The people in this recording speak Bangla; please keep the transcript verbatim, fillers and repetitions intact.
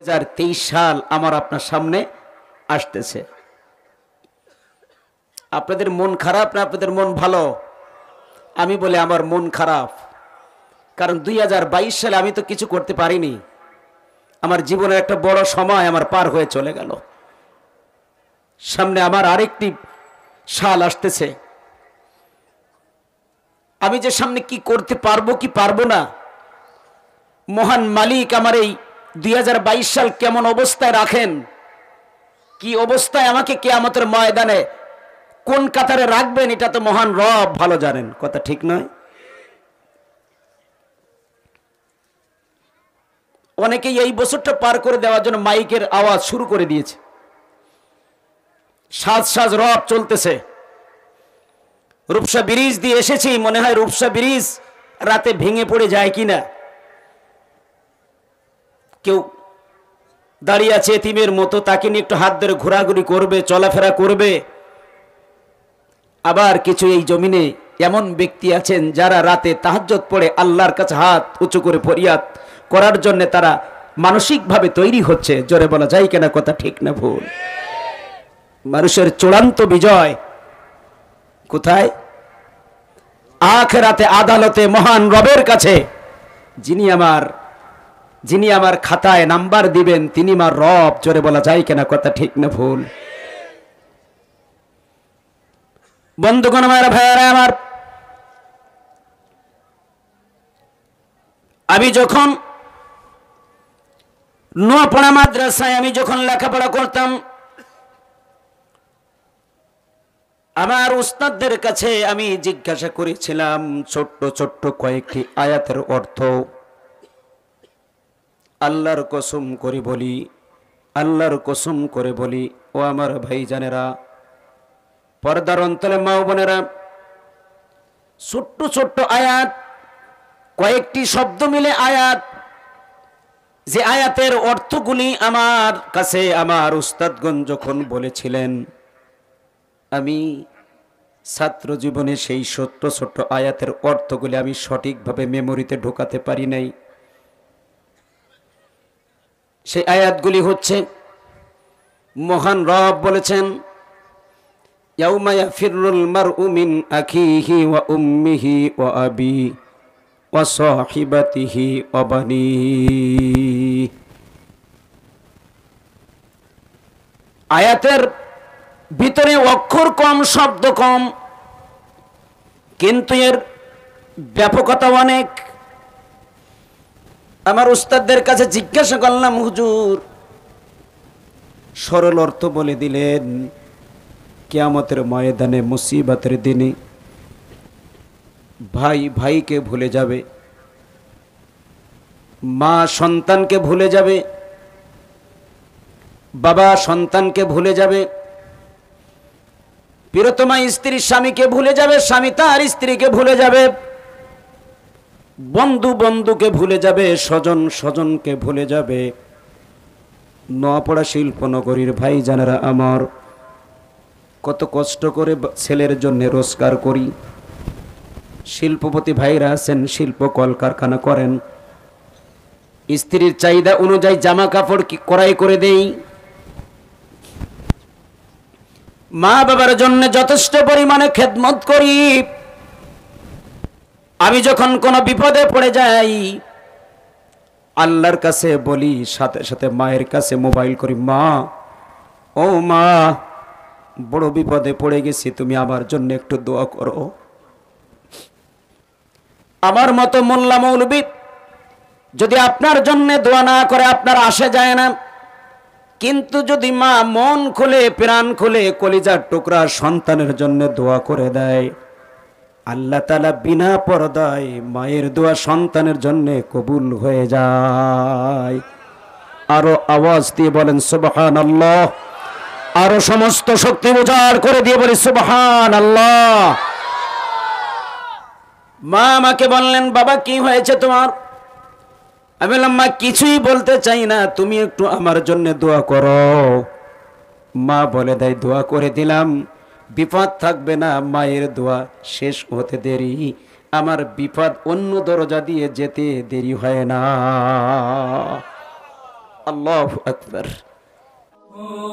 দুই হাজার তেইশ সাল আমার আপনার সামনে আসতেছে। আপনাদের মন খারাপ না আপনাদের মন ভালো? আমি বলি আমার মন খারাপ, কারণ দুই হাজার বাইশ সালে আমি তো কিছু করতে পারিনি। আমার জীবনের একটা বড় সময় আমার পার হয়ে চলে গেল। সামনে আমার আরেকটি সাল আসতেছে। আমি যে সামনে কি করতে পারবো কি পারবো না, মহান মালিক আমার এই দুই হাজার বাইশ সাল কেমন অবস্থায় রাখেন, কি অবস্থায় আমাকে কিয়ামতের ময়দানে কোন কাতারে রাখবেন, এটা তো মহান রব ভালো জানেন। কথা ঠিক নয়? অনেকেই এই বছরটা পার করে দেওয়ার জন্য মাইকের আওয়াজ শুরু করে দিয়েছে। সাজ সাজ রব চলতেছে। রূপসা ব্রিজ দিয়ে এসেছি, মনে হয় রূপসা ব্রিজ রাতে ভেঙে পড়ে যায় কিনা। কেউ দাঁড়িয়ে আছে এতিমের মতো, তাকে নিয়ে একটু হাত ধরে ঘোরাঘুরি করবে, চলাফেরা করবে। আবার কিছু এই জমিনে এমন ব্যক্তি আছেন যারা রাতে তাহাজ্জুদ পড়ে আল্লাহর কাছে হাত উঁচু করে ফরিয়াদ করার জন্য তারা মানসিকভাবে তৈরি হচ্ছে। জোরে বলা যায় কিনা? কথা ঠিক না ভুল? মানুষের চূড়ান্ত বিজয় কোথায়? আখিরাতে আদালতে মহান রবের কাছে। যিনি আমার যিনি আমার খাতায় নাম্বার দিবেন তিনি আমার রব। জোরে বলা যায় কিনা? কথা ঠিক না ভুল? বন্ধুগণ আমার, ভাইয়ারা আমার, আমি যখন নোয়াপাড়া মাদ্রাসায় আমি যখন লেখাপড়া করতাম, আমার উস্তাদদের কাছে আমি জিজ্ঞাসা করেছিলাম ছোট্ট ছোট্ট কয়েকটি আয়াতের অর্থ। আল্লাহর কসম করে বলি, আল্লাহর কসম করে বলি, ও আমার ভাইজানেরা, পর্দার অন্তরে মা ও বোনেরা, ছোট্ট ছোট্ট আয়াত, কয়েকটি শব্দ মিলে আয়াত, যে আয়াতের অর্থগুলি আমার কাছে আমার উস্তাদগণ যখন বলেছিলেন, আমি ছাত্র জীবনে সেই ছোট্ট ছোট্ট আয়াতের অর্থগুলি আমি সঠিকভাবে মেমোরিতে ঢোকাতে পারি নাই। সেই আয়াতগুলি হচ্ছে, মহান রব বলেছেন, ইয়াউমা ইয়াফিরুল মারউ মিন আখিহি ওয়া উম্মিহি ওয়া আবি ওয়া সাহিবাতিহি ওয়া বানিহি। আয়াতের ভিতরে অক্ষর কম, শব্দ কম, কিন্তু এর ব্যাপকতা অনেক। আমার উস্তাদদের কাছে জিজ্ঞাসা করলাম, হুজুর সরল অর্থ বলে দিলেন। কিয়ামতের ময়দানে, মুসিবতের দিনে ভাই ভাইকে ভুলে যাবে, মা সন্তানকে ভুলে যাবে, বাবা সন্তানকে ভুলে যাবে, প্রিয়তমা স্ত্রী স্বামীকে ভুলে যাবে, স্বামী তার স্ত্রীকে ভুলে যাবে, বন্ধু বন্ধুকে ভুলে যাবে, স্বজন স্বজনকে ভুলে যাবে। নোয়াপাড়া শিল্পনগরীর ভাই জানেরা আমার, কত কষ্ট করে ছেলের জন্য রোজগার করি। শিল্পপতি ভাইরা আছেন, শিল্প কলকারখানা করেন, স্ত্রীর চাহিদা অনুযায়ী জামা কাপড় ক্রয় করে দেই, মা বাবার জন্য যথেষ্ট পরিমাণে খেদমত করি। আমি যখন কোনো বিপদে পড়ে যাই, আল্লাহর কাছে বলি, সাথে সাথে মায়ের কাছে মোবাইল করি, মা ও মা বড় বিপদে পড়ে গেছি, তুমি আমার জন্য একটু দোয়া করো। আমার মতো মোল্লা মৌলবি যদি আপনার জন্য দোয়া না করে আপনার আসে যায় না, কিন্তু যদি মা মন খুলে, প্রাণ খুলে, কলিজার টুকরা সন্তানের জন্য দোয়া করে দেয়, আল্লাহ তাআলা বিনা পর্দায় মায়ের দোয়া সন্তানের জন্য কবুল হয়ে যায়। আরো আওয়াজ দিয়ে বলেন সুবহানাল্লাহ। আরো সমস্ত শক্তি উজাড় করে দিয়ে বলি সুবহানাল্লাহ। মা আমাকে বললেন, বাবা কি হয়েছে তোমার? আমি বললাম, মা কিছুই বলতে চাই না, তুমি একটু আমার জন্য দোয়া করো। মা বলে দেয়, দোয়া করে দিলাম, বিপদ থাকবে না। মায়ের দোয়া শেষ হতে দেরি, আমার বিপদ অন্য দরজা দিয়ে যেতে দেরি হয় না। আল্লাহু আকবার।